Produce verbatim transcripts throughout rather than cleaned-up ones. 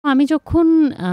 আমি যখন আ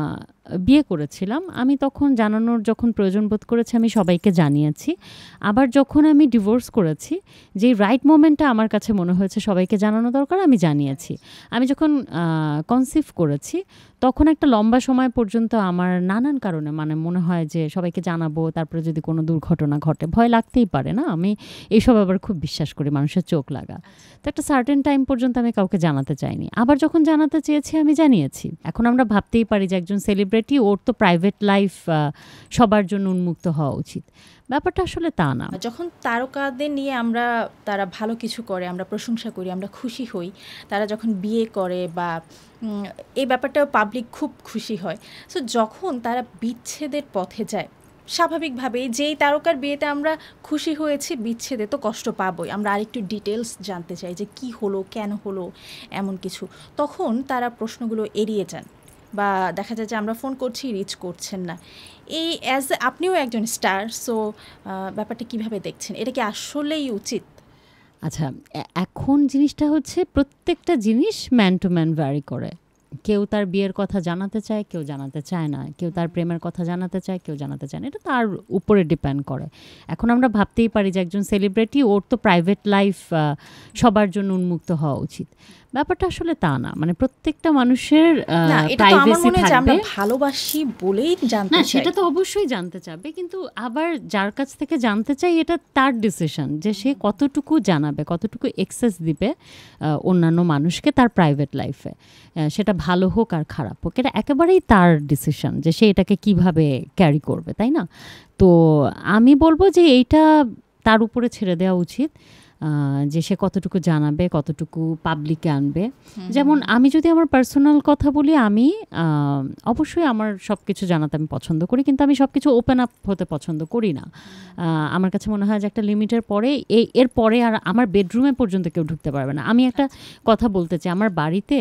বিয়ে করেছিলাম, আমি তখন জানানোর যখন প্রয়োজন বোধ করেছি আমি সবাইকে জানিয়েছি। আবার যখন আমি ডিভোর্স করেছি, যেই রাইট মোমেন্টটা আমার কাছে মনে হয়েছে সবাইকে জানানো দরকার, আমি জানিয়েছি। আমি যখন আ কনসিভ করেছি, তখন একটা লম্বা সময় পর্যন্ত আমার নানান কারণে মানে মনে হয় যে সবাইকে জানাবো, তারপরে যদি কোনো দুর্ঘটনা ঘটে, ভয় লাগতেই পারে না? আমি এইসব আবার খুব বিশ্বাস করি, মানুষের চোখ লাগা। তো একটা সার্টেন টাইম পর্যন্ত আমি কাউকে জানাতে চাইনি। আবার যখন জানাতে চেয়েছি, আমি জানিয়েছি। এখন আমরা ভাবতেই পারি যে একজন সেলিব্রিটি, ওর তো প্রাইভেট লাইফ আ সবার জন্য উন্মুক্ত হওয়া উচিত। ব্যাপারটা আসলে তা না। যখন তারকাদের নিয়ে আমরা তারা ভালো কিছু করে, আমরা প্রশংসা করি, আমরা খুশি হই, তারা যখন বিয়ে করে বা উম, এই ব্যাপারটাও পাবলিক খুব খুশি হয়। সো যখন তারা বিচ্ছেদের পথে যায়, স্বাভাবিকভাবেই যেই তারকার বিয়েতে আমরা খুশি হয়েছি, বিচ্ছেদে তো কষ্ট পাবোই। আমরা আরেকটু ডিটেলস জানতে চাই যে কি হলো, কেন হলো, এমন কিছু। তখন তারা প্রশ্নগুলো এড়িয়ে যান বা দেখা যায় যে আমরা ফোন করছি, রিচ করছেন না। এই অ্যাজ আপনিও একজন স্টার, সো ব্যাপারটা কিভাবে দেখছেন? এটা কি আসলেই উচিত? আচ্ছা, এ এখন জিনিসটা হচ্ছে প্রত্যেকটা জিনিস ম্যান টু ম্যান ভ্যারি করে। কেউ তার বিয়ের কথা জানাতে চায়, কেউ জানাতে চায় না। কেউ তার প্রেমের কথা জানাতে চায়, কেউ জানাতে চায় না। এটা তার উপরে ডিপেন্ড করে। এখন আমরা ভাবতেই পারি যে একজন সেলিব্রিটি, ওর তো প্রাইভেট লাইফ আ সবার জন্য উন্মুক্ত হওয়া উচিত। ব্যাপারটা আসলে তা না। মানে প্রত্যেকটা মানুষের আ না, এটা তো আমার প্রাইভেসি মনে হয় যে আমরা থাকবে। ভালোবাসি বলেই জানতে না, চাই। সেটা তো অবশ্যই জানতে চাবে। কিন্তু আবার যার কাছ থেকে জানতে চাই, এটা তার ডিসিশন যে সে কতটুকু জানাবে, কতটুকু এক্সেস দিবে আ অন্যান্য মানুষকে তার প্রাইভেট লাইফে। আ সেটা ভালো হোক আর খারাপ হোক, এটা একেবারেই তার ডিসিশন যে সে এটাকে কিভাবে ক্যারি করবে, তাই না? তো আমি বলব যে এইটা তার উপরে ছেড়ে দেওয়া উচিত। আ যে সে কতটুকু জানাবে, কতটুকু পাবলিকে আনবে। যেমন আমি যদি আমার পার্সোনাল কথা বলি, আমি আ অবশ্যই আমার সবকিছু জানাতে আমি পছন্দ করি। কিন্তু আমি সবকিছু ওপেন আপ হতে পছন্দ করি না। আ আমার কাছে মনে হয় যে একটা লিমিটের পরে, এই এর পরে আর আমার বেডরুমে পর্যন্ত কেউ ঢুকতে পারবে না। আমি একটা কথা বলতে চাই, আমার বাড়িতে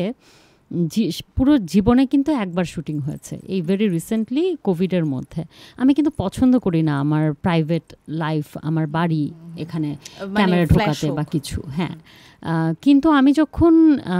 জি পুরো জীবনে কিন্তু একবার শুটিং হয়েছে। এই ভেরি রিসেন্টলি কোভিডের মধ্যে। আমি কিন্তু পছন্দ করি না আমার প্রাইভেট লাইফ, আমার বাড়ি এখানে মানে ক্যামেরা ফ্ল্যাশ ঢোকাতে হোক। বা কিছু। হ্যাঁ। আ কিন্তু আমি যখন আ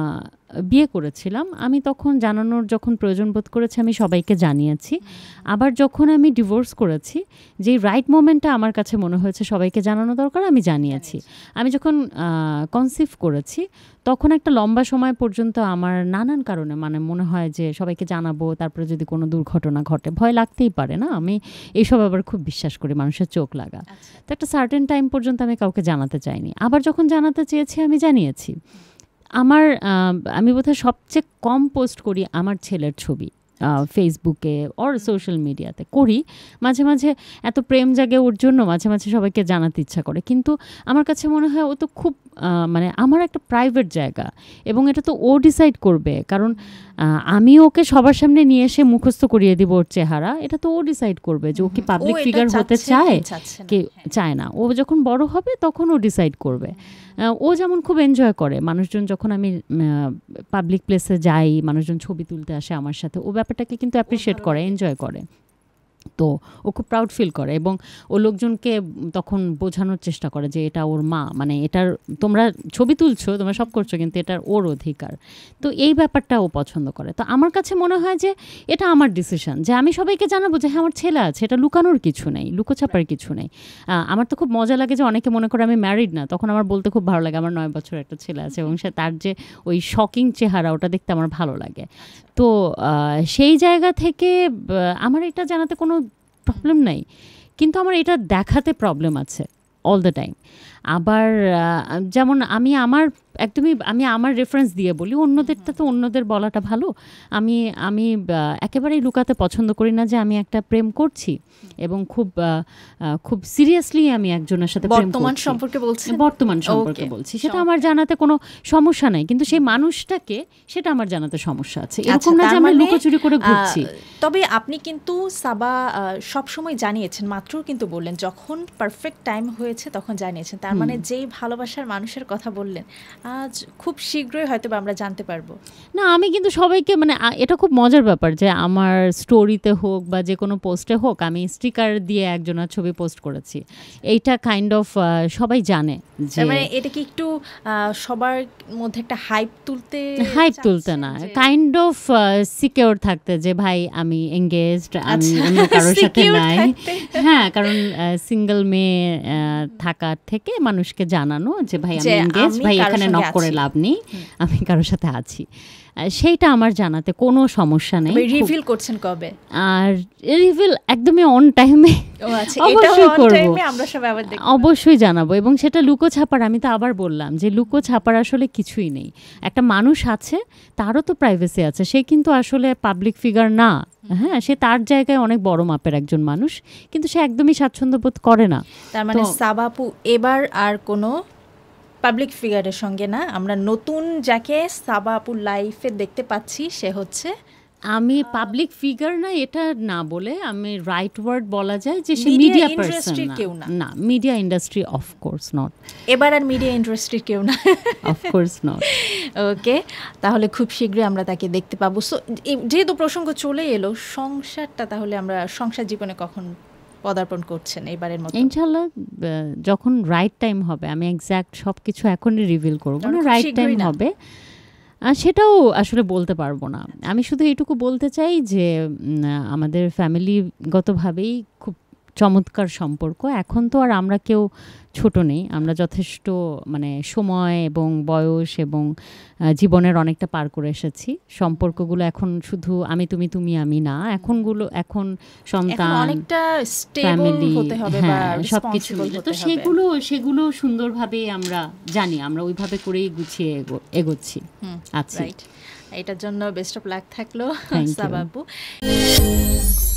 বিয়ে করেছিলাম, আমি তখন জানানোর যখন প্রয়োজন বোধ করেছি আমি সবাইকে জানিয়েছি। আবার যখন আমি ডিভোর্স করেছি, যেই রাইট মোমেন্টটা আমার কাছে মনে হয়েছে সবাইকে জানানো দরকার, আমি জানিয়েছি। আমি যখন আ কনসিভ করেছি, তখন একটা লম্বা সময় পর্যন্ত আমার নানান কারণে মানে মনে হয় যে সবাইকে জানাবো, তারপরে যদি কোনো দুর্ঘটনা ঘটে, ভয় লাগতেই পারে না? আমি এইসব আবার খুব বিশ্বাস করি, মানুষের চোখ লাগা। তো একটা সার্টেন টাইম পর্যন্ত আমি কাউকে জানাতে চাইনি। আবার যখন জানাতে চেয়েছি, আমি জানিয়েছি। আমার আ আমি বোধহয় সবচেয়ে কম পোস্ট করি আমার ছেলের ছবি। আ ফেসবুকে অর সোশ্যাল মিডিয়াতে করি। মাঝে, মাঝে এত প্রেম জাগে ওর জন্য, মাঝে, মাঝে সবাইকে জানাতে ইচ্ছা করে। কিন্তু আমার কাছে মনে হয় ও তো খুব আ মানে আমার একটা প্রাইভেট জায়গা এবং এটা তো ও ডিসাইড করবে। কারণ আ আমি ওকে সবার সামনে নিয়ে এসে মুখস্থ করিয়ে দিব ওর চেহারা। এটা তো ও ডিসাইড করবে যে ও কি পাবলিক ফিগার হতে চায়, কি চায় না। ও যখন বড় হবে তখন ও ডিসাইড করবে। আ ও যেমন খুব এনজয় করে। মানুষজন যখন আমি আ পাবলিক প্লেসে যাই, মানুষজন ছবি তুলতে আসে আমার সাথে, ও ব্যাপারটাকে কিন্তু অ্যাপ্রিশিয়েট করে, এনজয় করে। তো ও খুব প্রাউড ফিল করে এবং ও লোকজনকে তখন বোঝানোর চেষ্টা করে যে এটা ওর মা, মানে এটার তোমরা ছবি তুলছো, তোমরা সব করছো, কিন্তু এটার ওর অধিকার। তো এই ব্যাপারটা ও পছন্দ করে। তো আমার কাছে মনে হয় যে এটা আমার ডিসিশন যে আমি সবাইকে জানাবো যে হ্যাঁ আমার ছেলে আছে, এটা লুকানোর কিছু নেই, লুকোছাপার কিছু নেই। আ আমার তো খুব মজা লাগে যে অনেকে মনে করে আমি ম্যারিড না, তখন আমার বলতে খুব ভালো লাগে আমার নয় বছরের একটা ছেলে আছে এবং সে তার যে ওই শকিং চেহারা, ওটা দেখতে আমার ভালো লাগে। তো আ সেই জায়গা থেকে বা আমার এটা জানাতে কোনো প্রবলেম নাই। কিন্তু আমার এটা দেখাতে প্রবলেম আছে অল দ্য টাইম। আবার আ যেমন আমি আমার একদমই আমি আমার রেফারেন্স দিয়ে বলি, অন্যদেরটা তো অন্যদের বলাটা ভালো। আমি আমি আ একেবারেই লুকাতে পছন্দ করি না যে আমি একটা প্রেম করছি এবং খুব আ আ খুব সিরিয়াসলি আমি একজনের সাথে প্রেম করছি। বর্তমান সম্পর্কে বলছেন? বর্তমান সম্পর্কে বলছি। সেটা আমার জানাতে কোনো সমস্যা নাই। কিন্তু সেই মানুষটাকে, সেটা আমার জানাতে সমস্যা আছে। এরকম না যে আমরা লুকোচুরি করে ঘুরছি। তবে আপনি কিন্তু সাবা সবসময় জানিয়েছেন, মাত্র কিন্তু বললেন যখন পারফেক্ট টাইম হয়েছে তখন জানিয়েছেন। তার মানে যেই ভালোবাসার মানুষের কথা বললেন, আজ খুব শীঘ্রই হয়তো আমরা জানতে পারবো। না আমি কিন্তু সবাইকে মানে এটা খুব মজার ব্যাপার যে আমার স্টোরিতে হোক বা যে কোনো পোস্টে হোক আমি স্টিকার দিয়ে একজনের ছবি পোস্ট করেছি। এইটা কাইন্ড অফ সবাই জানে যে মানে এটা কি একটু সবার মধ্যে একটা হাইপ তুলতে হাইপ তুলতে না কাইন্ড অফ সিকিউর থাকতে যে ভাই আমি এঙ্গেজড, আমি অন্য কারোর সাথে নাই। হ্যাঁ, কারণ সিঙ্গেল মেয়ে থাকার থেকে মানুষকে জানানো যে ভাই আমি এঙ্গেজ, ভাই এখানে নক করে লাভ নেই, আমি কারোর সাথে আছি, সেইটা আমার জানাতে কোনো সমস্যা নেই। রিভিল করছেন কবে? আর রিভিল একদমই অন টাইমে অবশ্যই করবো, অবশ্যই জানাবো। এবং সেটা লুকো ছাপার, আমি তো আবার বললাম যে লুকো ছাপার আসলে কিছুই নেই। একটা মানুষ আছে, তারও তো প্রাইভেসি আছে, সে কিন্তু আসলে পাবলিক ফিগার না। হ্যাঁ, সে তার জায়গায় অনেক বড় মাপের একজন মানুষ, কিন্তু সে একদমই স্বাচ্ছন্দ্য বোধ করে না। তার মানে সাবা আপু এবার আর কোনো পাবলিক ফিগারের সঙ্গে না, আমরা নতুন যাকে সাবা আপুর লাইফে দেখতে পাচ্ছি সে হচ্ছে, আমি পাবলিক ফিগার না এটা না বলে আমি রাইট ওয়ার্ড বলা যায় যে সে মিডিয়া পারসন না। না, media industry of course not, এবার আর মিডিয়া ইন্ডাস্ট্রির কেউ না, অফ কোর্স নট। ওকে, তাহলে খুব শীঘ্রই আমরা তাকে দেখতে পাবো। সো যেহেতু প্রসঙ্গ চলে এলো সংসারটা, তাহলে আমরা সংসার জীবনে কখন পদার্পণ করছেন এবারের মতো? ইনশাআল্লাহ যখন রাইট টাইম হবে, আমি এক্স্যাক্ট সব কিছু এখনই রিভিল করবো না, রাইট টাইম হবে সেটাও আসলে বলতে পারবো না। আমি শুধু এইটুকু বলতে চাই যে আমাদের ফ্যামিলিগতভাবেই খুব চমৎকার সম্পর্ক। এখন তো আর আমরা কেউ ছোট নেই, আমরা যথেষ্ট মানে সময় এবং বয়স এবং জীবনের অনেকটা পার করে এসেছি। সম্পর্কগুলো এখন শুধু আমি তুমি তুমি আমি না, এখনগুলো এখন সন্তান, ফ্যামিলি, হ্যাঁ সবকিছু, তো সেগুলো সেগুলো সুন্দরভাবে আমরা জানি, আমরা ওইভাবে করেই গুছিয়ে এগোচ্ছি। আচ্ছা, এটার জন্য বেস্ট অফ লাক থাকলো সাবা আপু।